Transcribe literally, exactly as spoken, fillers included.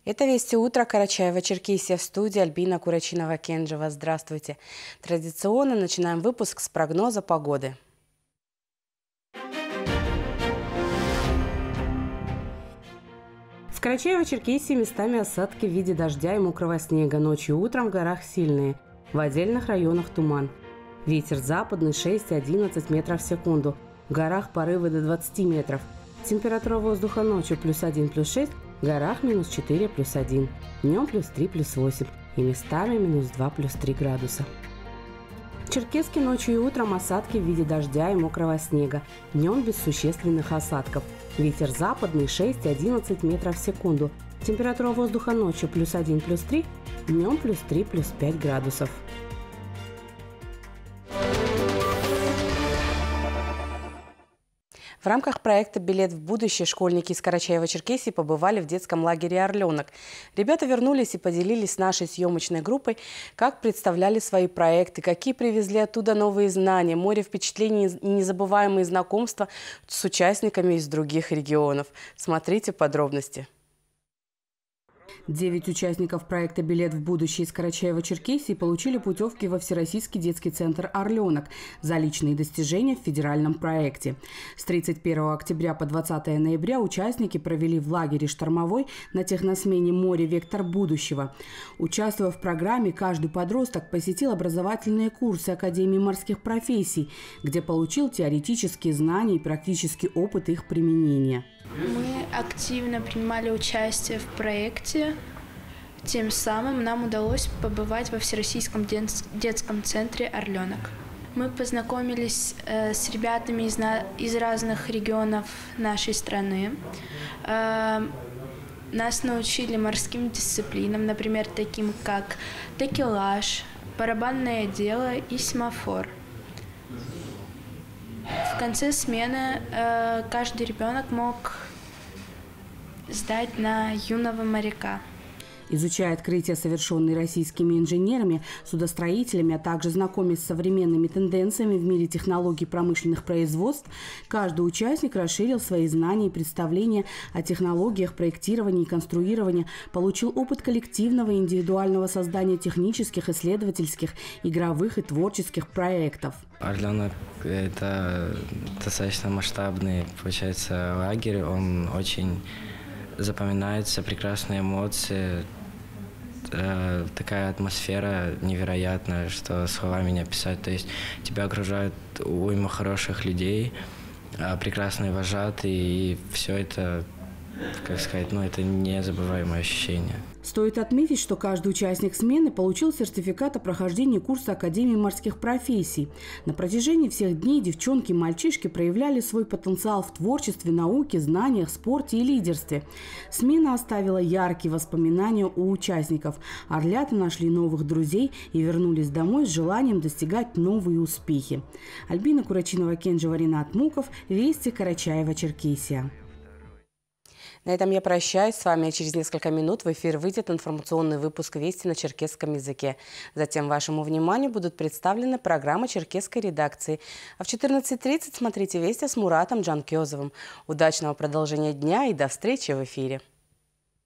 Это «Вести утро», Карачаево-Черкесия, в студии Альбина Курачинова-Кенджева. Здравствуйте. Традиционно начинаем выпуск с прогноза погоды. В Карачаево-Черкесии местами осадки в виде дождя и мокрого снега. Ночью и утром в горах сильные. В отдельных районах туман. Ветер западный шесть-одиннадцать метров в секунду. В горах порывы до двадцати метров. Температура воздуха ночью плюс один, плюс шесть. В горах минус четыре, плюс один. Днем плюс три, плюс восемь. И местами минус два, плюс три градуса. В Черкесске ночью и утром осадки в виде дождя и мокрого снега. Днем без существенных осадков. Ветер западный шесть-одиннадцать метров в секунду. Температура воздуха ночью плюс один, плюс три. Днем плюс три, плюс пять градусов. В рамках проекта «Билет в будущее» школьники из Карачаево-Черкесии побывали в детском лагере «Орленок». Ребята вернулись и поделились с нашей съемочной группой, как представляли свои проекты, какие привезли оттуда новые знания, море впечатлений и незабываемые знакомства с участниками из других регионов. Смотрите подробности. Девять участников проекта «Билет в будущее» из Карачаево-Черкесии получили путевки во Всероссийский детский центр «Орленок» за личные достижения в федеральном проекте. С тридцать первого октября по двадцатое ноября участники провели в лагере «Штормовой» на техносмене «Море. Вектор будущего». Участвуя в программе, каждый подросток посетил образовательные курсы Академии морских профессий, где получил теоретические знания и практический опыт их применения. Мы активно принимали участие в проекте. Тем самым нам удалось побывать во Всероссийском детском центре «Орленок». Мы познакомились э, с ребятами из, на, из разных регионов нашей страны. Э, нас научили морским дисциплинам, например, таким как такелаж, барабанное дело и семафор. В конце смены э, каждый ребенок мог сдать на юного моряка. Изучая открытия, совершенные российскими инженерами, судостроителями, а также знакомясь с современными тенденциями в мире технологий промышленных производств, каждый участник расширил свои знания и представления о технологиях проектирования и конструирования, получил опыт коллективного и индивидуального создания технических, исследовательских, игровых и творческих проектов. «Орленок» – это достаточно масштабный, получается, лагерь. Он очень запоминается, прекрасные эмоции, э, такая атмосфера невероятная, что словами не описать. То есть тебя окружают уйма хороших людей, э, прекрасные вожатые, и все это, как сказать, ну, это незабываемое ощущение. Стоит отметить, что каждый участник смены получил сертификат о прохождении курса Академии морских профессий. На протяжении всех дней девчонки и мальчишки проявляли свой потенциал в творчестве, науке, знаниях, спорте и лидерстве. Смена оставила яркие воспоминания у участников. Орлята нашли новых друзей и вернулись домой с желанием достигать новые успехи. Альбина Курачинова-Кенджева, Ринат Муков, «Вести», Карачаево-Черкесия. На этом я прощаюсь с вами. Через несколько минут в эфир выйдет информационный выпуск «Вести» на черкесском языке. Затем вашему вниманию будут представлены программы черкесской редакции. А в четырнадцать тридцать смотрите «Вести» с Муратом Джанкёзовым. Удачного продолжения дня и до встречи в эфире.